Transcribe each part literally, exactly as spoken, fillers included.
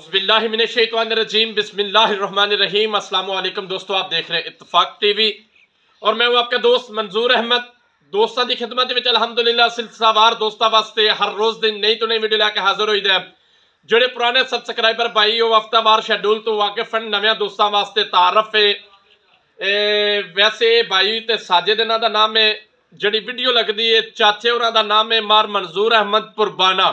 औज़ुबिल्लाहिमिनश्शैतानिर्रजीम बिस्मिल्लाहिर्रहमानिर्रहीम। अस्सलाम वालेकुम दोस्तों, आप देख रहे हैं इत्तफाक टीवी और मैं हूं आपका दोस्त मंजूर अहमद। दोस्तों की खिदमत में अल्हम्दुलिल्लाह सिलसिलावार दोस्तों वास्ते हर रोज दिन नई तो नई वीडियो लैके हाजिर होई दे। ਜਿਹੜੇ पुराने सबसक्राइबर भाई हो हफ्तावार शेड्यूल तो वाकिफ हैं, नव्या दोस्तों वास्ते तारफ है। वैसे भाई ते साजिद इन्हां दा नाम है, जिहड़ी वीडियो लगदी है चाचे होरां दा नाम है मार मंजूर अहमद पुरबाना,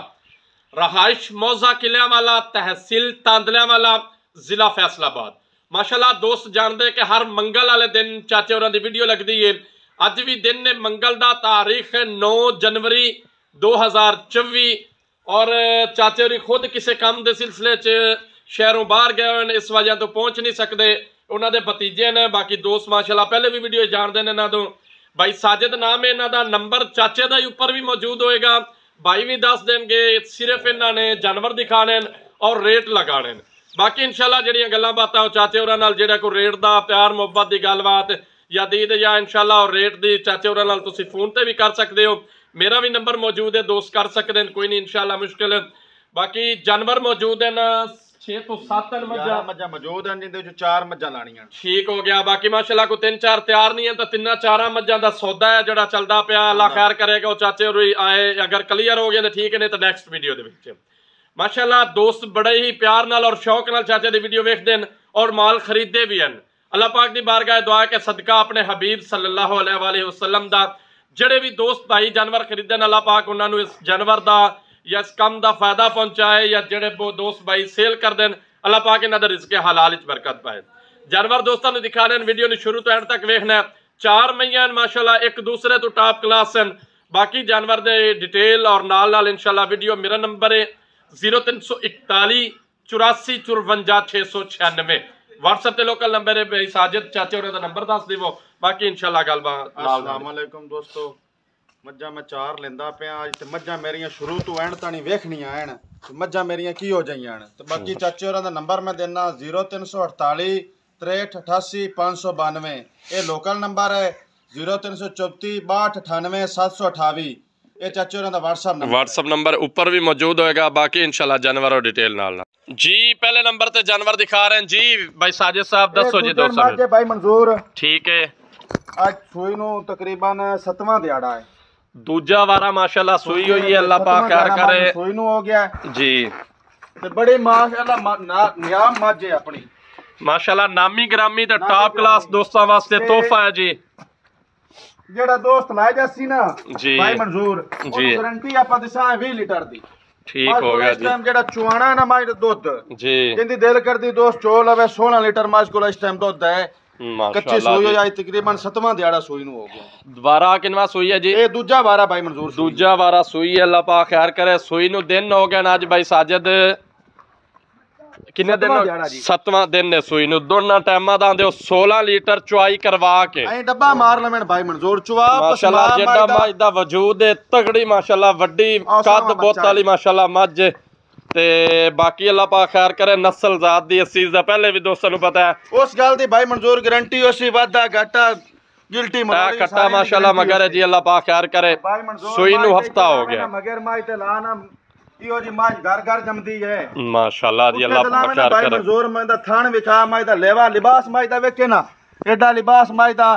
रहाइश मौजा किलियां वाला, तहसील तांदलियां वाला, जिला फैसलाबाद। माशाल्लाह दोस्त जानते कि हर मंगल वाले दिन चाचे होरां दी वीडियो लगदी है। अज भी दिन ने मंगल दा, तारीख है नौ जनवरी दो हज़ार चौबी और चाचे होरी खुद किसी काम के सिलसिले च शहरों बाहर गए हुए, इस वजह तो पहुंच नहीं सकते। उन्होंने भतीजे ने, बाकी दोस्त माशाल्लाह पहले भी वीडियो जानते हैं इन्हों तो। भाई साजिद नाम है इन्हों का, नंबर चाचे का ऊपर भी मौजूद होएगा। भाई भी दस देंगे, सिर्फ इन्होंने जानवर दिखाने और रेट लगाने। बाकी इंशाल्लाह जिहड़ियां गल्लां बातां चाचे होरां नाल जिहड़ा कोई रेट दा प्यार मुहब्बत की गलबात या दीद या इंशाल्लाह और रेट दी चाचे होरां नाल तुसीं फोन ते भी कर सकते हो। मेरा भी नंबर मौजूद है, दोस्त कर सकते हैं, कोई नहीं इंशाल्लाह मुश्किल। बाकी जानवर मौजूद है ना, छे तो सत्त मज्जां मज्जां मौजूद हैं, जिंदे विच चार मज्जां लाणियां ठीक हो गया। बाकी माशाल्लाह को तीन चार तैयार नहीं है तो तिन्ना चारा मज्जां दा सौदा है जिहड़ा चलदा पिया। अल्लाह खैर करेगा। वो चाचे होरी आए अगर क्लियर हो गया तो ठीक है, नहीं तो नेक्स्ट वीडियो दे विच माशाल्लाह दोस्त बड़े ही प्यार नाल और शौक नाल चाचे दी वीडियो वेखदे हैं और माल खरीदते भी हैं। अल्लाह पाक दी बारगाह दुआ के सदका अपने हबीब सल्लल्लाहु अलैहि वसल्लम दा ਜਿਹੜੇ भी दोस्त भाई जानवर खरीदन, अल्लाह पाक उन्होंने इस जानवर का या इस काम का फायदा पहुंचाए, या ਜਿਹੜੇ दोस्त भाई सेल कर दें अल्लाह पाक इन्हों के रिज़्क़े हलाल च बरकत पाए। जानवर दोस्तों ने दिखा रहे हैं, वीडियो ने शुरू तो एंड तक वेखना। चार मैयां माशाल्लाह एक दूसरे तो टॉप क्लास हैं। बाकी जानवर दे डिटेल और नाल नाल इंशाल्लाह वीडियो। मेरा नंबर है जीरो तीन सौ इकताली चौरासी चुरवंजा छे सौ छियानवे। व्हाट्सएप ते लोकल नंबर है भाई साजिद चाचे होरें दा नंबर दस देवो। बाकी इंशाल्लाह गलबात। अस्सलाम वालेकुम दोस्तों, मज्जां मैं चार लेंदा पिया अज ते मज्जां मेरियां शुरू तो एंड ताणी वेखनियां हैं। मज्जां मेरियां की हो जाइयां हैं ते बाकी चाचे होरां दा नंबर मैं देना जीरो तीन सौ अड़ताली त्रेठ अठासी पाँच सौ बानवे। ये लोकल नंबर है। जीरो तीन सौ चौती बाहठ अठानवे सात सौ अठावी। ये चाचे होरां दा व्हाट्सएप नंबर व्हाट्सएप नंबर ऊपर भी मौजूद होएगा। बाकी इंशाल्लाह जानवर और डिटेल नाल जी। पहले नंबर ते जानवर दिखा रहे हैं जी भाई साजिद साहब, दसो जी दोस्तों। भाई मंजूर ठीक है। आज सूई नूं तकरीबन सतवां दिहाड़ा है, दूजा वारा माशाल्लाह सूई हुई है। अल्लाह पाक खैर करे। सूई नूं हो गया जी ते बड़ी माशाल्लाह नियाम मज है अपनी माशाल्लाह, नामी ग्रामी ते टॉप क्लास दोस्तों वास्ते तोहफा है जी। जेड़ा दोस्त लाए जासी ना जी भाई मंजूर जी, गारंटी आपा दिसा बीस लीटर दी ठीक हो गया जी। टाइम जेड़ा चुआना है ना माई दुध जी, जिंदी दिल करदी दोस्त चो लवे सोलह लीटर माज को इस टाइम दुध है। कच्ची सोई हो तकरीबन सतवां दिहाड़ा सोई नूं हो गया। दोबारा किनवा सोई है जी? ये दूजा वारा भाई मंजूर, दूजा वारा सोई है। अल्लाह पाक खैर करे। सोई नूं दिन हो गया ना अज भाई साजिद, किन्ने दिन? सतवां दिन ने सोई नूं। दोनों टाइमां दा आंदे सोलह लीटर चुआई करवा के ऐ डब्बा मार लवेन भाई मंजूर। चुआ माशाल्लाह जेड़ा मज दा वजूद है तगड़ी माशाल्लाह, वड्डी कद बुत वाली माशाल्लाह मज ते बाकी अल्लाह पाक खैर करे। नस्ल जात दी इस चीज दा पहले भी दोस्तों नूं पता है। उस गल दी भाई मंजूर गारंटी उसी वादा घाटा गिल्टी मगर कट्टा माशाल्लाह मगर है जी। अल्लाह पाक खैर करे। सोई नूं हफ्ता हो गया मगर माई ते लाना इहो जी माज घर घर जमदी है माशाल्लाह जी। अल्लाह पाक खैर करे। भाई मंजूर मैं दा थान विखा माई दा लेवा लिबास माई दा वेखे ना, एडा लिबास माई दा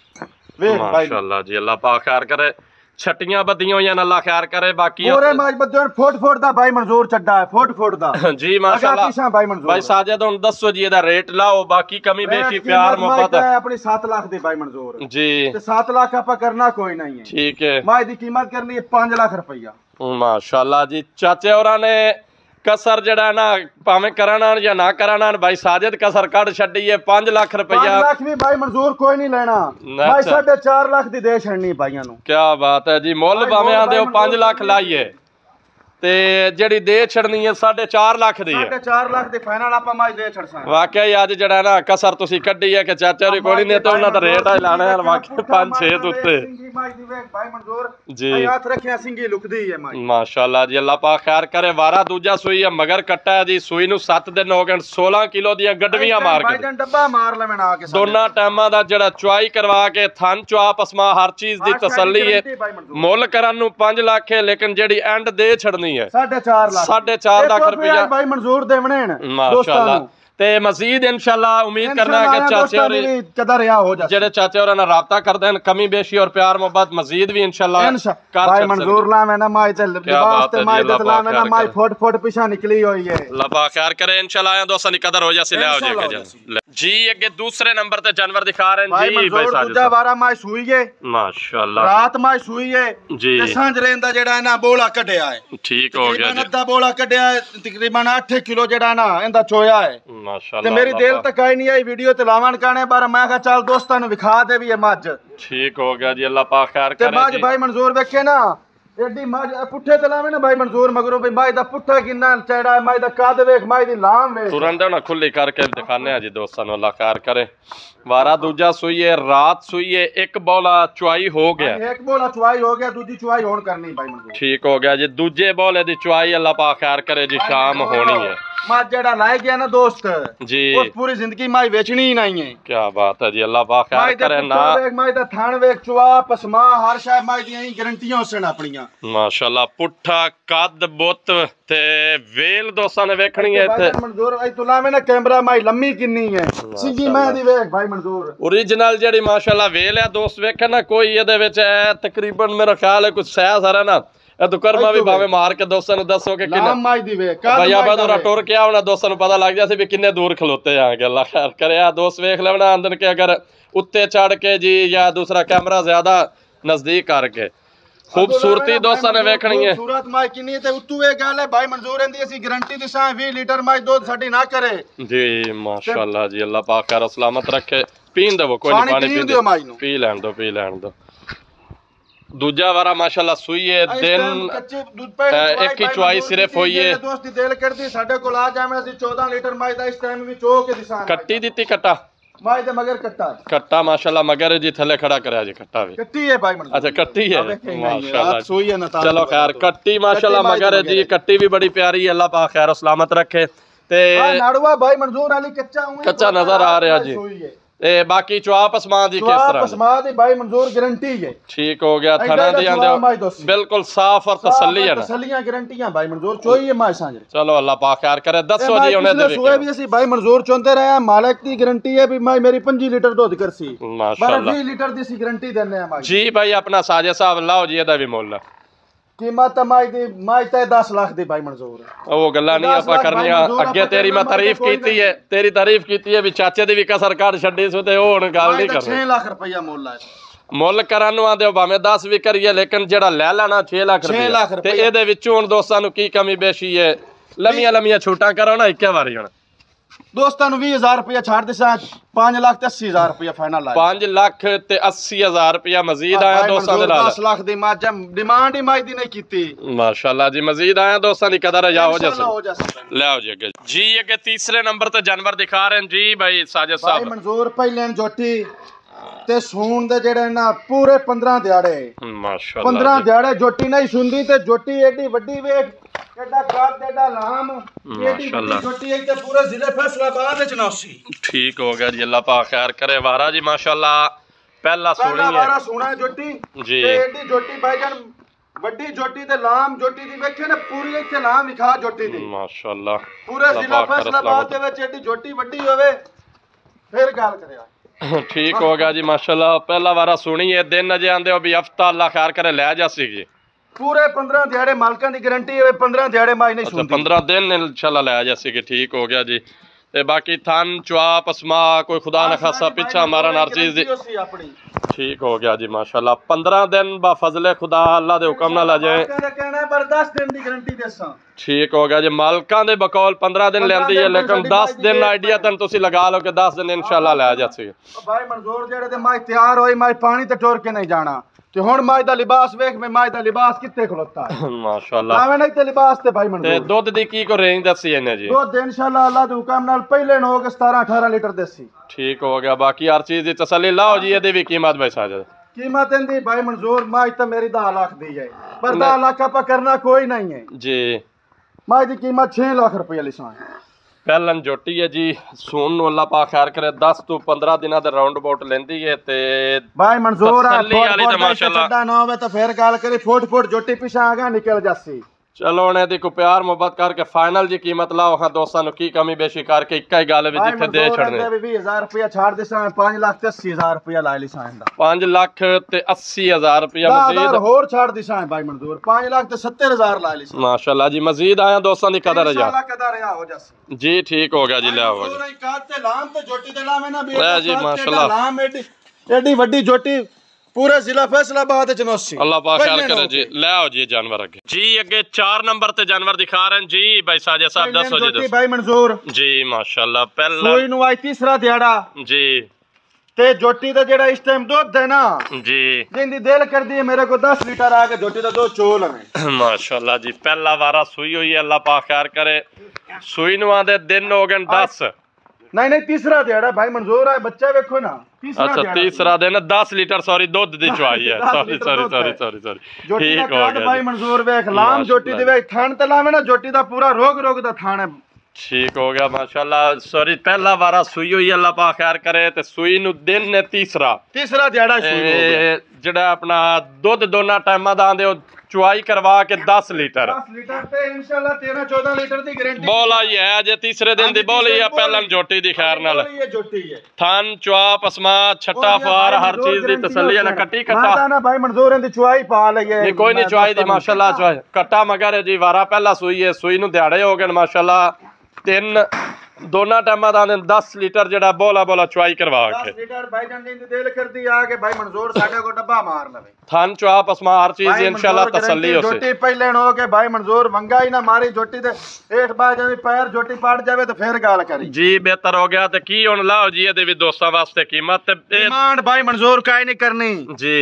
वे माशाल्लाह जी। अल्लाह पाक खैर करे। छटियां बदियां होइयां अल्लाह खैर करे। बाकी पूरे माज बद्दे फुट फुट दा भाई मंजूर चड्डा है, फुट फुट दा जी माशाल्लाह भाई मंजूर। भाई साजिद हुन दसो जी एदा रेट लाओ। बाकी कमी बेशी प्यार मोहब्बत है अपनी सात लाख दी भाई मंजूर जी। ते सात लाख आपा करना कोई नहीं है, ठीक है। माज दी कीमत करनी है पाँच लाख रुपया माशाल्लाह जी। चाचे होरां ने कसर जड़ा ना भावें कराना या ना कराना भाई साजिद कसर कट छड्डी है। पांच लाख रुपया लाख भी भाई मंजूर कोई नहीं लेना भाई, साढ़े चार लाख दी दे छड़नी भाइयां नूं। क्या बात है जी। मुल भावें आंदे हो पांच लाख लाइए ते जेड़ी दे छड़नी है साढ़े चार लाख दी है। साढ़े चार लाख दी फाइनल आपा माज दे छड़सा। वाकई अज जड़ा ना कसर तुसी कड्डी है कि चाचा री कोई नहीं ते उन्हां दा रेट ही लाना है। वाकई पांच छे दे उत्ते भाई मंजूर जी हाथ रखिया सिंगी लुकदी है माज माशाल्लाह जी। अल्लाह पाक खैर करे। वारा दूजा सुई है मगर कट्टा है जी। सुई नूं सत्त दिन हो गए, सोलह किलो दी गडवियां मार के डब्बा मार लवेन आके दोनों टाइमां दा जड़ा चुआई करवा के थन चुआ पसमा हर चीज दी तसल्ली है। मुल करन नूं पांच लाख है लेकिन जेड़ी एंड दे छड़नी कितनी है? साढ़े चार लाख साढ़े चार लाख रुपया भाई मंजूर देवने माशाल्लाह। ते मजीद इंशाल्लाह उम्मीद करना है कि चाचे और कदर या हो जाए जेडे चाचे और ना राब्ता कर देन कमी बेशी और प्यार मोहब्बत मजीद भी इंशाल्लाह भाई मंजूर लावे ना माई ते लिबास ते माई ते लावे ना माई फुट फुट पीछे निकली हुई है। अल्लाह पाक खैर करे इंशाल्लाह आया दोस्तों दी कदर हो जासी ले आओ जी जी। अगे दूसरे नंबर ते जानवर दिखा रहे हैं जी भाई साहब दूजा वारा माई सूई है माशाल्लाह रात माई सूई है जी ते सांझ रेंदा जेड़ा ना बोला कढया है ठीक हो गया जी अद्धा बोला कढया है तकरीबन आठ किलो जेड़ा ना इंदा चोया है माशाल्लाह। ते मेरी दिल तक आई नहीं आई वीडियो ते लावन काने बार मैं कहा चल दोस्तां नु विखा दे भी ये मज ठीक हो गया जी अल्लाह पाक खैर करे। ते मज भाई मंजूर वेखे ना एडी मज पुठे ते लावे ना भाई मंजूर मगरो भाई माई दा पुठा किन्ना चढ़ा है माई दा कद वेख माई दी लाम वेख तुरंत ना खुली करके दिखाने हैं जी दोस्तों अल्लाह खैर करे। वारा दूजा सुई है रात सुई है एक बोला चुआई हो गया एक बोला चुआई हो गया दूजी चुआई होन करनी भाई मंजूर ठीक हो गया जी दूजे बोले दी चुआई अल्लाह पाक खैर करे जी शाम होनी है। मज जेड़ा लाए गया ना दोस्त जी उस पूरी जिंदगी माई बेचनी ही नहीं है। क्या बात है जी अल्लाह पाक खैर करे ना माई दा थान वेख चुआ पसमा हर शय माई दी यही गारंटियां होसन अपनियां माशाल्लाह पुट्ठा कद बुत ते वेल दोस्तां ने वेखनी है ते मंजूर आई तुला में ना कैमरा माई लम्मी किन्नी है सिंगी मैं दी वेख भाई मंजूर ओरिजिनल जेड़ी माशाल्लाह वेल है दोस्त वेखे ना कोई ਇਹਦੇ ਵਿੱਚ है तकरीबन मेरा ख्याल है कुछ सह सारा ना ਇਹ तो ਕਰਮਾ ਵੀ ਭਾਵੇਂ ਮਾਰ ਕੇ ਦੋਸਤਾਂ ਨੂੰ ਦੱਸੋ ਕਿ ਕਿੰਨੇ ਮਾਈ ਦੀ ਵੇ ਭਈਆ ਬਦੋਰਾ ਟੁਰ ਕੇ ਆਉਣਾ ਦੋਸਤਾਂ ਨੂੰ ਪਤਾ ਲੱਗ ਜਾਸੀ ਵੀ ਕਿੰਨੇ ਦੂਰ ਖਲੋਤੇ ਆਂਗੇ ਅੱਲਾ ਖੈਰ ਕਰਿਆ ਦੋਸਤ ਵੇਖ ਲੈਣਾ ਅੰਦਰ ਕੇ ਅਗਰ ਉੱਤੇ ਚੜ ਕੇ ਜੀ ਜਾਂ ਦੂਸਰਾ ਕੈਮਰਾ ਜ਼ਿਆਦਾ ਨਜ਼ਦੀਕ ਕਰਕੇ खूबसूरती दोस्तों ने वेखनी है खूबसूरत माई किन्नी ते उतू ये गल है भाई मंजूर रंदी असि गारंटी दिसा बीस लीटर माई दूध साडी ना करे जी माशाल्लाह जी अल्लाह पाक कर सलामत रखे पीन दो कोई नहीं पानी पी दो पी लैन दो पी लैन दो। दूजा वारा माशाल्लाह सुई है दिन एक ही चुआई सिर्फ हुई है दोस्त दी दिल करदी साडे कोल आ जावे असि चौदह लीटर माई दा इस टाइम भी चो के दिसा कट्टी दित्ती कट्टा माई दे मगर कट्टा कट्टा माशाल्लाह मगर जी थले खड़ा करया जी कट्टा भी कट्टी है भाई अच्छा कट्टी है माशाल्लाह सुई है ना चलो खैर कट्टी माशाल्लाह मगर है जी कट्टी भी बड़ी प्यारी है अल्लाह पाक खैर सलामत रखे ते नाड़ुआ भाई मंजूर अली कच्चा हूं कच्चा नजर आ रहा जी ए बाकी चुआप असमा दी किस तरह असमा दी भाई मंजूर गारंटी है ठीक हो गया थाना दी आंदे बिल्कुल साफ और तसल्ली है तसल्लियां गारंटियां भाई मंजूर चोई है मां सांझ चलो अल्लाह पाक खैर करे दसो जी उन्हें दे सुए भी असि भाई मंजूर चोंदे रहे मालिक दी गारंटी है भी मैं मेरी पाँच लीटर दूध करसी माशाल्लाह बीस लीटर दी सी गारंटी देने हैं भाई जी भाई अपना साजे साहब लाओ जी एदा भी मोल कीमत माई दी माई ते दस लाख दी भाई मंजूर वो गल्ला नहीं आपा करनिया अगे तेरी मैं तारीफ कीती है तेरी तारीफ कीती है भी चाचे दी भी कसर काट छड्डी सो ते हुन गल नहीं करनी छह लाख रुपया मोल है मुल करन नु आंदे भाਵੇਂ दस भी करिए लेकिन जेड़ा ले लेना छह लाख रुपया ते एदे विचों हुन दोस्तां नु की कमी बेशी है लम्मियां लम्मियां छूटां करो ना इक्के बारी हुन दोस्तां नु बीस हज़ार रुपया छाड़ दिसा पाँच लाख ते अस्सी हज़ार रुपया फाइनल आया पाँच लाख ते अस्सी हज़ार रुपया मजीद आया दोस्तां दे नाल दस लाख दी माज डिमांड ही माई दी नहीं कीती माशाल्लाह जी मजीद आया दोस्तां दी कदर या हो जैसे ले आओ जी अगे जी अगे तीसरे नंबर ते जानवर दिखा रहे हैं जी भाई साजिद साहब भाई मंजूर पहले जोटी ते सून दे जेड़े ना पूरे पंद्रह दिहाड़े माशाल्लाह पंद्रह दिहाड़े जोटी नहीं सुंदी ते जोटी एडी वड्डी वेख एडा कद एडा लाम एडी जोटी एक ते पूरे जिले फैसलाबाद विच नौसी ठीक हो गया जी अल्लाह पाक खैर करे वारा जी माशाल्लाह पहला सुनी है वारा सुना है जोटी जी ते एडी जोटी भाईजान वड्डी जोटी ते लाम जोटी दी वेखे ना पूरी इथे लाम विखा जोटी दी माशाल्लाह पूरे जिला फैसलाबाद दे विच एडी जोटी वड्डी होवे फिर गल करया ठीक हो गया जी माशाल्लाह पहला वारा सुनी है दिन अजे आंदे हो भी हफ्ता अल्लाह खैर करे ले जासी जी पूरे पंद्रह दिहाड़े मालकां दी गारंटी है पंद्रह दिहाड़े माई नहीं सुनदी पंद्रह दिन इंशाल्लाह ले जासी कि ठीक हो गया जी ते बाकी थान चुआप असमा कोई खुदा न खासा पीछा हमारा हर चीज ठीक हो गया जी माशाल्लाह पंद्रह दिन बा फजले खुदा अल्लाह दे हुक्म नाल आ जाए कहना है पर दस दिन दी गारंटी देसा ठीक हो गया जी मालकां दे बकौल पंद्रह दिन लेंदी है लेकिन दस दिन आइडिया तन तुसी लगा लो कि दस दिन इंशाल्लाह ले जासी भाई मंजूर जेड़े ते माई तैयार होई माई पानी ते टोर के नहीं जाना ते हुन माई दा लिबास वेख मैं माई दा लिबास कित्ते खलोता है माशाल्लाह आवे नहीं ते लिबास ते भाई मंजूर ते दूध दी की को रेंज दसी है जी दूध इंशाल्लाह अल्लाह दे हुक्म नाल पहले नो के सत्रह अठारह लीटर देसी ठीक हो गया बाकी हर चीज दी तसल्ली लाओ जी एदी भी कीमत भाई साजिद कीमत इंदी भाई मंजूर माई तो मेरी दस लाख दी है पर दस लाख का करना कोई नहीं है जी माई दी कीमत छह लाख रुपया लिसान पहलन जोटी है जी सून नु अल्लाह पाक खैर करे दस तो पंद्रह दिना दे राउंड अबाउट लेंदी है ते भाई मंजूर है तसल्ली वाली ते माशाल्लाह छड्डा ना होवे तो फिर गल करी फुट फुट जोटी पिछा आगा निकल जासी चलो उन्हें दी को प्यार मोहब्बत करके फाइनल जी कीमत लाओ हाँ दोस्तों नु की कमी बेशी करके इक्का ही गाल विच जिथे दे छड़ने बीस हज़ार रुपया छाड़ दे सा पाँच लाख ते अस्सी हज़ार रुपया ला ली सा इंदा पाँच लाख ते अस्सी हज़ार रुपया मजीद और छाड़ दी सा भाई मंजूर पाँच लाख ते सत्तर हज़ार ला ली सा माशाल्लाह जी मजीद आया दोस्तों दी कदर है इंशाल्लाह कदर है हो जासी जी ठीक हो गया जी ले आओ जी काते लाम ते जोटी दे लाम है ना बे जी माशाल्लाह लाम एडी एडी वड्डी जोटी पूरे जिला फैसलाबाद च नौसी अल्लाह पाक ख्याल करे जी ले आओ जी जानवर अगे जी अगे चार नंबर ते जानवर दिखा रहे हैं जी भाई साजिद साहब दसो जी दसो भाई मंजूर जी माशाल्लाह पहला सोई नु आई तीसरा दिहाड़ा जी ते जोटी दा जेड़ा इस टाइम दूध है ना जी जिंदी दिल कर दी है मेरे को दस लीटर आके जोटी दा दूध चोल है माशाल्लाह जी पहला वारा सुई हुई है अल्लाह पाक ख्याल करे सुई नु आंदे दिन हो गए दस नहीं नहीं तीसरा दिहाड़ा भाई मंजूर है बच्चा देखो ना तीसरा अच्छा तीसरा दिन दस लीटर सॉरी दूध दी चुआई है sorry sorry sorry sorry sorry ठीक हो गया भाई मंजूर वेख लाम जोटी दे वेख थान ते लावे ना जोटी दा पूरा रोग रोग दा थान है ठीक हो गया माशाल्लाह सॉरी पहला वारा सुई हुई अल्लाह पाक खैर करे ते सुई नु दिन ने तीसरा तीसरा दिहाड़ा शुरू हो गया जेड़ा अपना दूध दोना टाइमां दा आंदे चुआई करवा के दस लीटर दस लीटर ते इंशाल्लाह तेरह चौदह लीटर दी गारंटी बोल आई है जे तीसरे दिन दी बोल ही है पहला जोटी दी खैर नाल ये जोटी है थान चुआ पसमा छट्टा फार हर चीज दी तसल्ली है ना कट्टी कट्टा ना भाई मंजूर दी चुआई पा लई है नहीं कोई नहीं चुआई दी माशाल्लाह चुआई कट्टा मगर जी वारा पहला सुई है सुई नु दिहाड़े हो गए माशाल्लाह तीन दोना टाइमां दा दस लीटर जेड़ा बोला बोला चुआई करवा के दस लीटर भाई जान दी दिल कर दी आके भाई मंजूर साडे को डब्बा मार लवे थान चुआ पसमा हर चीज इंशाल्लाह तसल्ली हो से जोटी पहले हो के भाई मंजूर मंगा ही ना मारी जोटी दे एक बार जब पैर जोटी पड़ जावे तो फिर गाल करी जी बेहतर हो गया ते की हुन लाओ जी ए दे भी दोस्तां वास्ते कीमत ते डिमांड भाई मंजूर काई नहीं करनी जी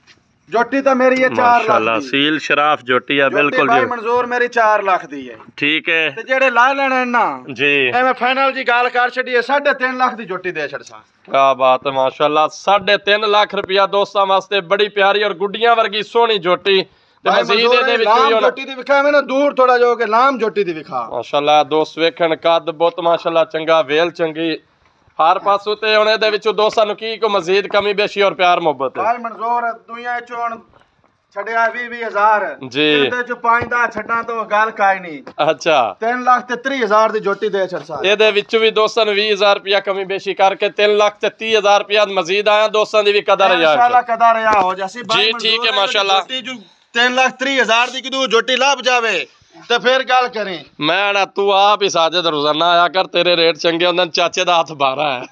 जोटी तो मेरी ये चार लाख माशाल्लाह सील शराफ जोटी है बिल्कुल भाई मंजूर मेरी चार लाख दी है ठीक है ते जेड़े ला लेने ना जी ए मैं फाइनल जी गाल कर छड़ी है साढ़े तीन लाख दी जोटी दे छड़सा क्या बात है माशाल्लाह साढ़े तीन लाख रुपया दोस्तां वास्ते बड़ी प्यारी और गुड्डियां वर्गी सोहनी जोटी ते मजीद दे विच होई जोटी दी विखा मैं ना दूर थोड़ा जो के लाम जोटी दी विखा माशाल्लाह दोस्त वेखण कद बहुत माशाल्लाह चंगा वेल चंगी हर पासों ते उन्हें दे विचों दोस्तां नु की को मजीद कमी बेशी और प्यार मोहब्बत है भाई मंजूर दुनिया चों छड़िया बीस बीस हज़ार जी ते जो पांच दा छड्डा तो गाल काई नहीं अच्छा तीन लाख ते तीस हज़ार दी जोटी दे छड़सा ए दे विच भी दोस्तां नु बीस हज़ार रुपया कमी बेशी करके तीन लाख ते तीस हज़ार रुपया मजीद आया दोस्तां दी भी कदर है इंशाल्लाह कदर है हो जासी जी ठीक है माशाल्लाह जोटी जो तीन लाख तीस हज़ार दी किदू जोटी लाभ जावे तो फिर गल करें मैं ना तू आप ही साजिद रोजाना आया कर तेरे रेट चंगे होंदे चाचे दा हाथ बारा है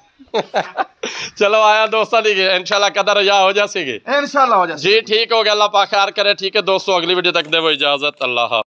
चलो आया दोस्तों दी इंशाल्लाह कदर या हो जाएगी इंशाल्लाह हो जाएगी जी ठीक हो गया अल्लाह पाक खैर करे ठीक है दोस्तों अगली वीडियो तक दे वो इजाजत अल्लाह।